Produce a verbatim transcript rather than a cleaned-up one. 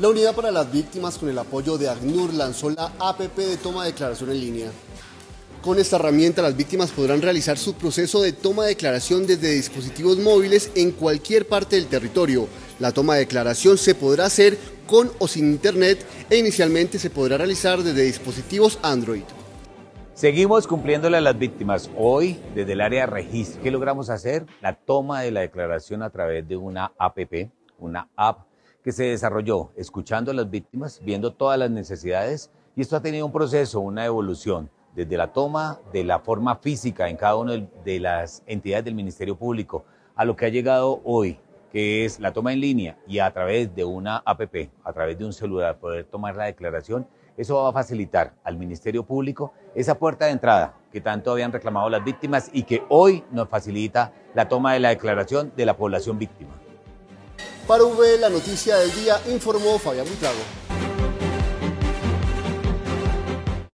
La Unidad para las Víctimas, con el apoyo de ACNUR, lanzó la A P P de toma de declaración en línea. Con esta herramienta, las víctimas podrán realizar su proceso de toma de declaración desde dispositivos móviles en cualquier parte del territorio. La toma de declaración se podrá hacer con o sin internet e inicialmente se podrá realizar desde dispositivos Android. Seguimos cumpliéndole a las víctimas. Hoy, desde el área de registro, ¿qué logramos hacer? La toma de la declaración a través de una A P P, una app que se desarrolló escuchando a las víctimas, viendo todas las necesidades, y esto ha tenido un proceso, una evolución, desde la toma de la forma física en cada una de las entidades del Ministerio Público, a lo que ha llegado hoy, que es la toma en línea y a través de una A P P, a través de un celular, poder tomar la declaración. Eso va a facilitar al Ministerio Público esa puerta de entrada que tanto habían reclamado las víctimas y que hoy nos facilita la toma de la declaración de la población víctima. Para V, la noticia del día, informó Fabián Buitrago.